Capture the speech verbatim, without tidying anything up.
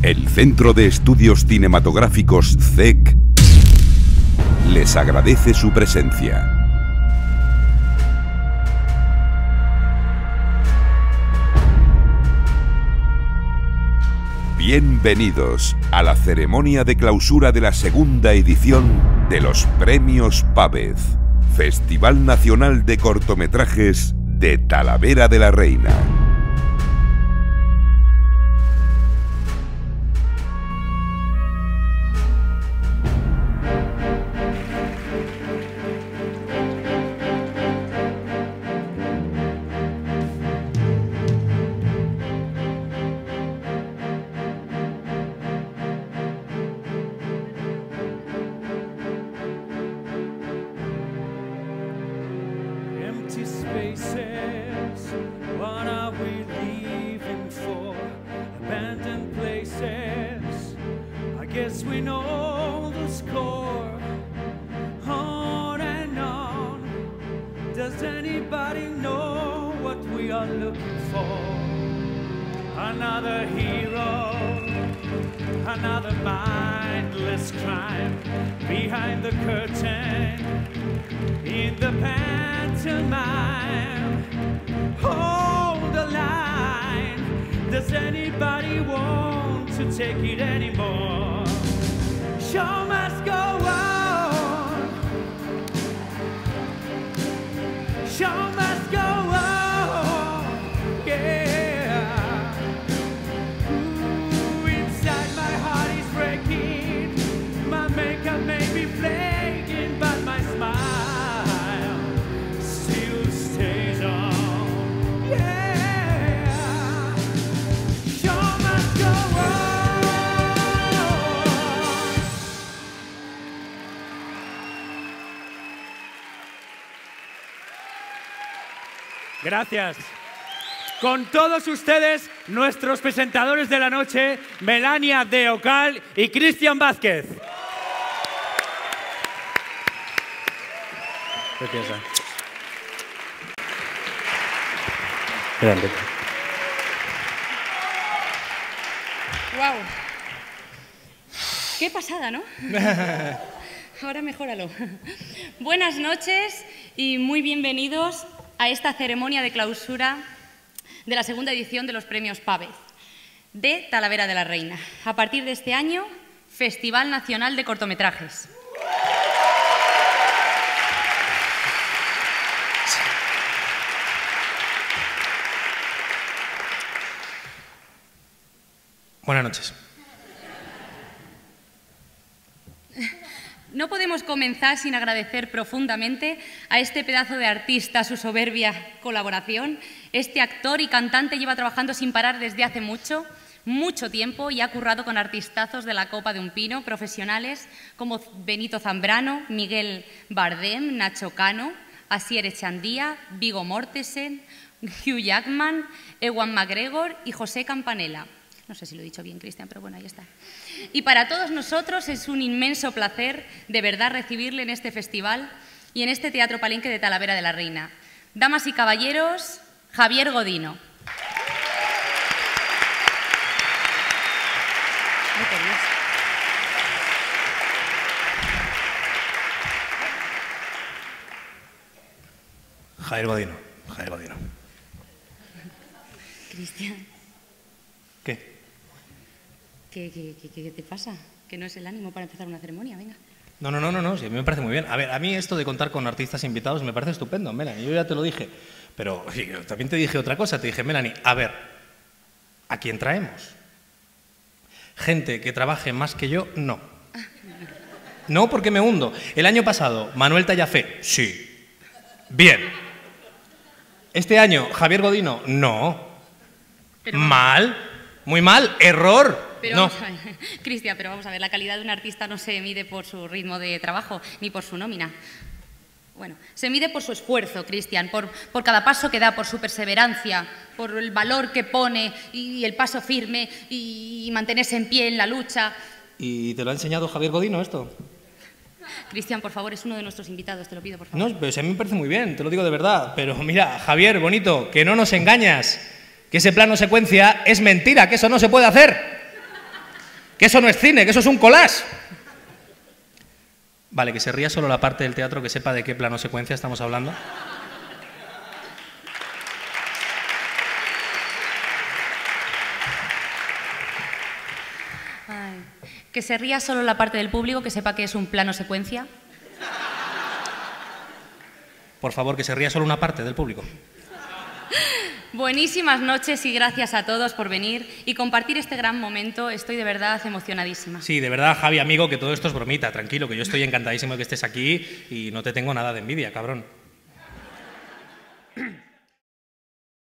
El Centro de Estudios Cinematográficos C E C les agradece su presencia. Bienvenidos a la ceremonia de clausura de la segunda edición de los Premios Pavez, Festival Nacional de Cortometrajes de Talavera de la Reina. Spaces, what are we leaving for? Abandoned places, I guess we know the score. On and on, does anybody know what we are looking for? Another hero, another mindless crime, behind the curtain, in the pantomime. Hold the line, does anybody want to take it anymore? Show must go on, show must go on, yeah. Ooh, inside my heart is breaking, my makeup may be flaking, but my smile still stays on, yeah. Show must go on. Gracias. Con todos ustedes, nuestros presentadores de la noche, Melania de Ocal y Cristian Vázquez. Preciosa. Grande. Wow. Qué pasada, ¿no? Ahora mejóralo. Buenas noches y muy bienvenidos a esta ceremonia de clausura de la segunda edición de los Premios Pavez de Talavera de la Reina. A partir de este año, Festival Nacional de Cortometrajes. Buenas noches. No podemos comenzar sin agradecer profundamente a este pedazo de artista su soberbia colaboración. Este actor y cantante lleva trabajando sin parar desde hace mucho, mucho tiempo y ha currado con artistazos de la Copa de un Pino, profesionales como Benito Zambrano, Miguel Bardem, Nacho Cano, Asier Echandía, Viggo Mortensen, Hugh Jackman, Ewan McGregor y José Campanella. No sé si lo he dicho bien, Cristian, pero bueno, ahí está. Y para todos nosotros es un inmenso placer, de verdad, recibirle en este festival y en este Teatro Palenque de Talavera de la Reina. Damas y caballeros, Javier Godino. Javier Godino, Javier Godino. Cristian. ¿Qué? ¿Qué, qué, qué, ¿Qué te pasa? Que no es el ánimo para empezar una ceremonia, venga. No, no, no, no, no, sí, a mí me parece muy bien. A ver, a mí esto de contar con artistas invitados me parece estupendo, Melanie, yo ya te lo dije. Pero sí, también te dije otra cosa, te dije, Melanie, a ver, ¿a quién traemos? Gente que trabaje más que yo, no. No, porque me hundo. El año pasado, Manuel Tallafé, sí. Bien. Este año, Javier Godino, no. Pero mal, muy mal, error. Pero no. vamos a ver, Cristian, pero vamos a ver, la calidad de un artista no se mide por su ritmo de trabajo ni por su nómina. Bueno, se mide por su esfuerzo, Cristian, por, por cada paso que da, por su perseverancia, por el valor que pone y el paso firme y, y mantenerse en pie en la lucha. ¿Y te lo ha enseñado Javier Godino esto? Cristian, por favor, es uno de nuestros invitados, te lo pido, por favor. No, pero si a mí me parece muy bien, te lo digo de verdad. Pero mira, Javier, bonito, que no nos engañas, que ese plano secuencia es mentira, que eso no se puede hacer. Que eso no es cine, que eso es un collage. Vale, que se ría solo la parte del teatro que sepa de qué plano secuencia estamos hablando. Ay, que se ría solo la parte del público que sepa que es un plano secuencia. Por favor, que se ría solo una parte del público. Buenísimas noches y gracias a todos por venir y compartir este gran momento. Estoy de verdad emocionadísima. Sí, de verdad, Javi, amigo, que todo esto es bromita. Tranquilo, que yo estoy encantadísimo de que estés aquí y no te tengo nada de envidia, cabrón.